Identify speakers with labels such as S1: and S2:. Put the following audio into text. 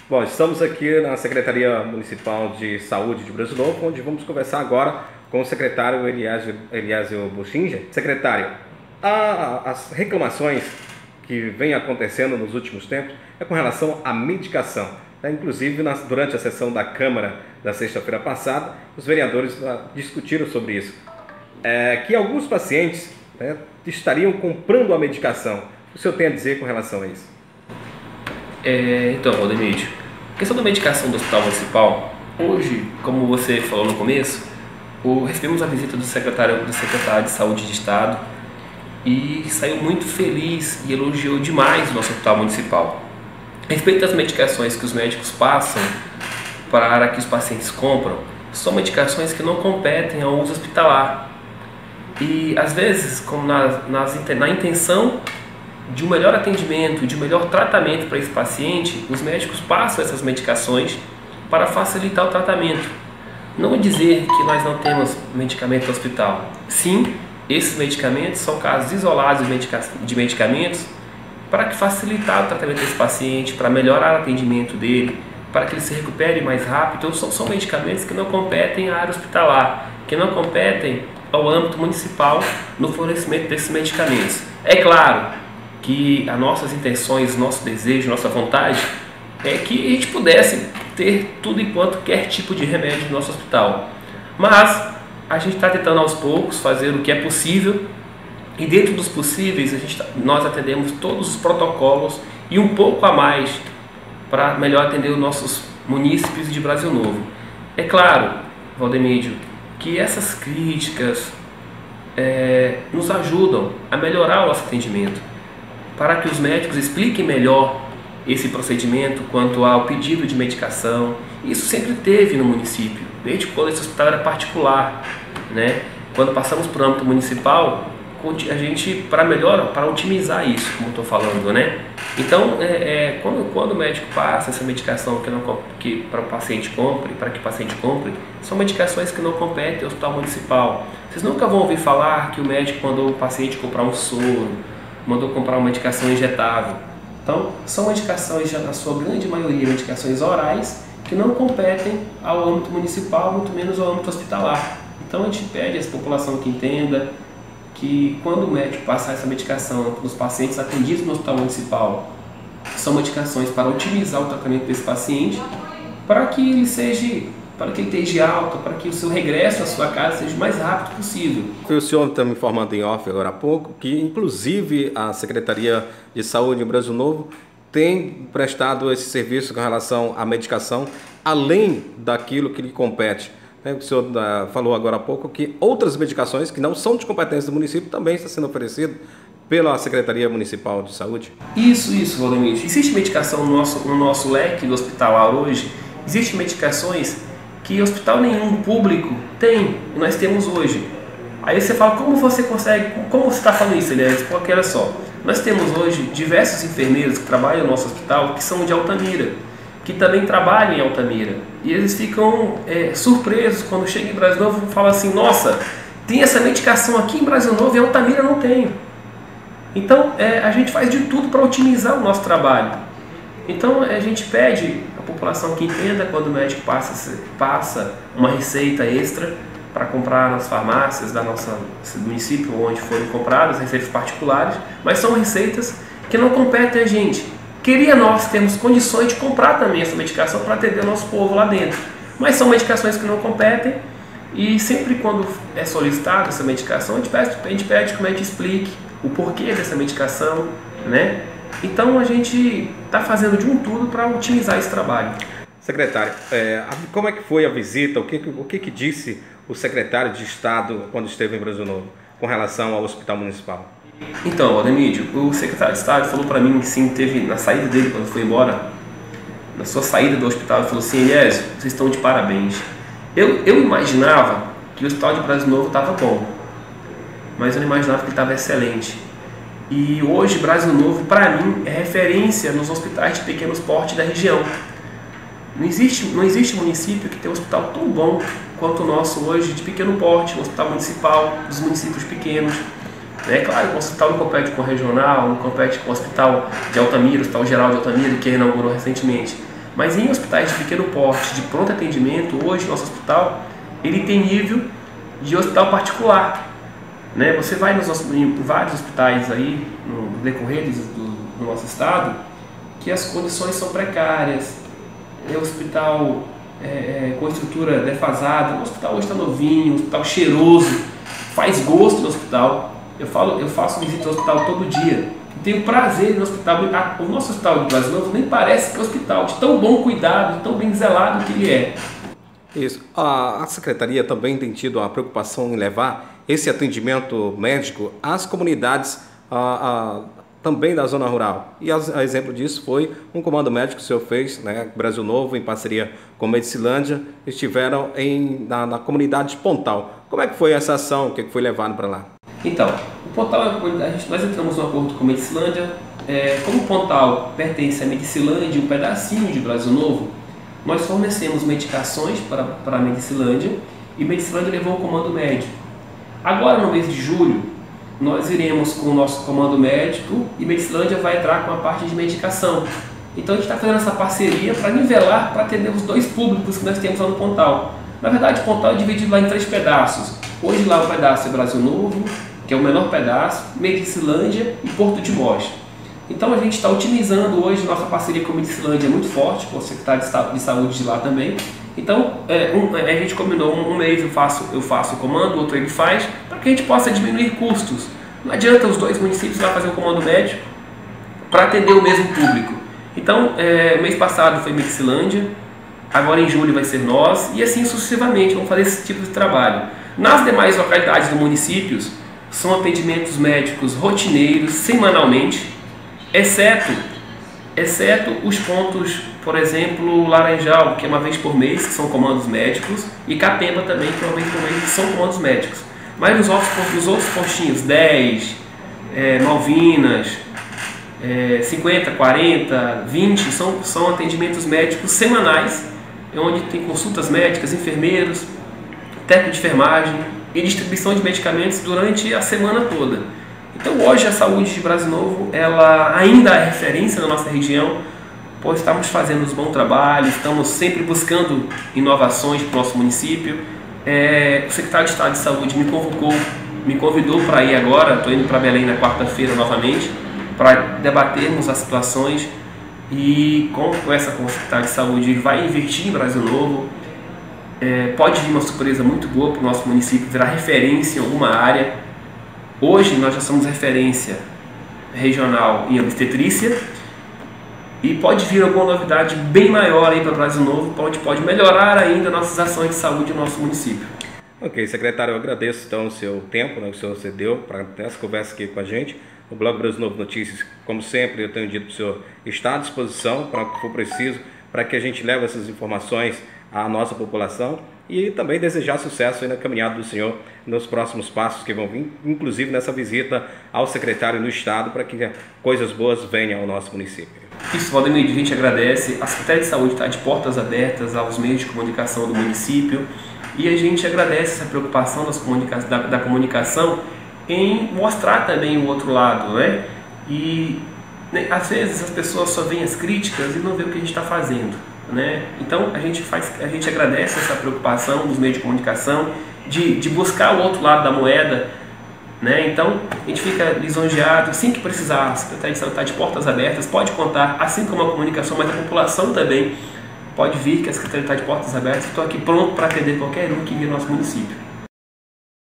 S1: Bom, estamos aqui na Secretaria Municipal de Saúde de Brasil Novo, onde vamos conversar agora com o secretário Eliásio Buchinger. Secretário, as reclamações que vêm acontecendo nos últimos tempos é com relação à medicação. Inclusive, durante a sessão da Câmara da sexta-feira passada, os vereadores discutiram sobre isso. Que alguns pacientes estariam comprando a medicação. O que o senhor tem a dizer com relação a isso?
S2: Então, Valdemídio, a questão da medicação do Hospital Municipal, hoje, como você falou no começo, recebemos a visita do secretário de Saúde de Estado e saiu muito feliz e elogiou demais o nosso Hospital Municipal. A respeito das medicações que os médicos passam para que os pacientes compram, são medicações que não competem ao uso hospitalar. E, às vezes, como na intenção de um melhor atendimento, de um melhor tratamento para esse paciente, os médicos passam essas medicações para facilitar o tratamento. Não é dizer que nós não temos medicamento no hospital. Sim, esses medicamentos são casos isolados de medicamentos para que facilitar o tratamento desse paciente, para melhorar o atendimento dele, para que ele se recupere mais rápido. Então, são medicamentos que não competem à área hospitalar, que não competem ao âmbito municipal no fornecimento desses medicamentos. É claro que as nossas intenções, nosso desejo, nossa vontade é que a gente pudesse ter tudo enquanto qualquer tipo de remédio no nosso hospital. Mas a gente está tentando aos poucos fazer o que é possível e dentro dos possíveis nós atendemos todos os protocolos e um pouco a mais para melhor atender os nossos munícipes de Brasil Novo. É claro, Valdemídio, que essas críticas nos ajudam a melhorar o nosso atendimento, para que os médicos expliquem melhor esse procedimento quanto ao pedido de medicação. Isso sempre teve no município, desde quando esse hospital era particular, né? Quando passamos para o âmbito municipal, a gente, para otimizar isso, como estou falando, né? Então, quando o médico passa essa medicação que para o paciente compre, para que o paciente compre, são medicações que não competem ao hospital municipal. Vocês nunca vão ouvir falar que o médico mandou o paciente comprar um soro, mandou comprar uma medicação injetável. Então, são medicações, já na sua grande maioria, medicações orais, que não competem ao âmbito municipal, muito menos ao âmbito hospitalar. Então, a gente pede à população que entenda que quando o médico passar essa medicação para os pacientes atendidos no hospital municipal, são medicações para otimizar o tratamento desse paciente, para que ele esteja alta, para que o seu regresso à sua casa seja o mais rápido possível.
S1: O senhor está me informando em off agora há pouco que, inclusive, a Secretaria de Saúde em Brasil Novo tem prestado esse serviço com relação à medicação, além daquilo que lhe compete. O senhor falou agora há pouco que outras medicações que não são de competência do município também estão sendo oferecidas pela Secretaria Municipal de Saúde?
S2: Isso, Valdemir. Existe medicação no nosso leque hospitalar hoje, existem medicações que hospital nenhum público tem, e nós temos hoje. Aí você fala, como você está falando isso, Elias? Porque olha só, nós temos hoje diversos enfermeiros que trabalham no nosso hospital que são de Altamira, que também trabalham em Altamira, e eles ficam surpresos quando chegam em Brasil Novo e falam assim, nossa, tem essa medicação aqui em Brasil Novo e Altamira não tem. Então, a gente faz de tudo para otimizar o nosso trabalho. Então, a gente pede à população que entenda quando o médico passa uma receita extra para comprar nas farmácias do nosso município, onde foram compradas, receitas particulares, mas são receitas que não competem a gente. Queria nós termos condições de comprar também essa medicação para atender o nosso povo lá dentro. Mas são medicações que não competem e sempre quando é solicitada essa medicação, a gente pede que o médico explique o porquê dessa medicação, né? Então a gente está fazendo de um tudo para otimizar esse trabalho.
S1: Secretário, como é que foi a visita? O que disse o secretário de Estado quando esteve em Brasil Novo com relação ao Hospital Municipal?
S2: Então, Valdemídio, o secretário de Estado falou para mim que sim, teve na saída dele, quando foi embora, na sua saída do hospital, ele falou assim, Elias, vocês estão de parabéns. Eu imaginava que o Hospital de Brasil Novo estava bom, mas eu não imaginava que ele estava excelente. E hoje, Brasil Novo, para mim, é referência nos hospitais de pequenos porte da região. Não existe município que tenha um hospital tão bom quanto o nosso hoje, de pequeno porte, um hospital municipal, dos municípios pequenos. É claro que o hospital não compete com o regional, não compete com o hospital de Altamira, o Hospital Geral de Altamira, que inaugurou recentemente. Mas em hospitais de pequeno porte, de pronto atendimento, hoje nosso hospital ele tem nível de hospital particular, né? Você vai em vários hospitais aí no decorrer do nosso estado que as condições são precárias, é hospital com estrutura defasada, o hospital hoje está novinho, o hospital cheiroso, faz gosto no hospital. Eu faço visita ao hospital todo dia, tenho prazer no hospital. O nosso hospital de Brasil Novo nem parece que é hospital, de tão bom cuidado, de tão bem zelado que ele é.
S1: Isso. A Secretaria também tem tido a preocupação em levar esse atendimento médico às comunidades também da zona rural. E a exemplo disso foi um comando médico que o senhor fez, né, Brasil Novo, em parceria com Medicilândia, estiveram na comunidade de Pontal. Como é que foi essa ação? O que foi levado para lá?
S2: Então, o Pontal, nós entramos no acordo com a Medicilândia. Como o Pontal pertence à Medicilândia, um pedacinho de Brasil Novo, nós fornecemos medicações para a Medicilândia e Medicilândia levou o comando médico. Agora, no mês de julho, nós iremos com o nosso comando médico e Medicilândia vai entrar com a parte de medicação. Então, a gente está fazendo essa parceria para nivelar, para atender os dois públicos que nós temos lá no Pontal. Na verdade, o Pontal é dividido lá em 3 pedaços. Hoje lá o pedaço é Brasil Novo, que é o menor pedaço, Medicilândia e Porto de Mós. Então a gente está otimizando hoje, nossa parceria com a Medicilândia é muito forte, com o secretário de saúde de lá também. Então a gente combinou um mês eu faço o comando, o outro ele faz, para que a gente possa diminuir custos. Não adianta os dois municípios lá fazer o comando médico para atender o mesmo público. Então mês passado foi Medicilândia, agora em julho vai ser nós e assim sucessivamente, vamos fazer esse tipo de trabalho. Nas demais localidades do município são atendimentos médicos rotineiros, semanalmente, exceto os pontos, por exemplo, Laranjal, que é uma vez por mês, que são comandos médicos, e Catemba também, que é uma vez por mês, que são comandos médicos. Mas nos outros postinhos, 10, Malvinas, 50, 40, 20, são atendimentos médicos semanais, onde tem consultas médicas, enfermeiros, técnico de enfermagem e distribuição de medicamentos durante a semana toda. Então hoje a saúde de Brasil Novo ela ainda é referência na nossa região, pois estamos fazendo um bom trabalho, estamos sempre buscando inovações para o nosso município. O secretário de Estado de Saúde me convidou para ir agora, estou indo para Belém na quarta-feira novamente, para debatermos as situações e com o secretário de Saúde ele vai investir em Brasil Novo. Pode vir uma surpresa muito boa para o nosso município, virar referência em alguma área. Hoje nós já somos referência regional em obstetrícia e pode vir alguma novidade bem maior aí para o Brasil Novo, onde pode melhorar ainda nossas ações de saúde no nosso município.
S1: Ok, secretário, eu agradeço então o seu tempo, né, que o senhor cedeu para ter essa conversa aqui com a gente. O Blog Brasil Novo Notícias, como sempre, eu tenho dito para o senhor, está à disposição para o que for preciso, para que a gente leve essas informações à nossa população e também desejar sucesso aí na caminhada do senhor nos próximos passos que vão vir, inclusive nessa visita ao secretário no estado, para que coisas boas venham ao nosso município.
S2: Isso, Valdemir, a gente agradece. A Secretaria de Saúde está de portas abertas aos meios de comunicação do município e a gente agradece essa preocupação da comunicação em mostrar também o outro lado, né? E às vezes as pessoas só veem as críticas e não vê o que a gente está fazendo, né? Então a gente agradece essa preocupação dos meios de comunicação de buscar o outro lado da moeda, né? Então a gente fica lisonjeado. Assim que precisar, a Secretaria de Saúde está de portas abertas, pode contar, assim como a comunicação, mas a população também pode vir, que a Secretaria está de portas abertas. Estou aqui pronto para atender qualquer um que vir ao nosso município.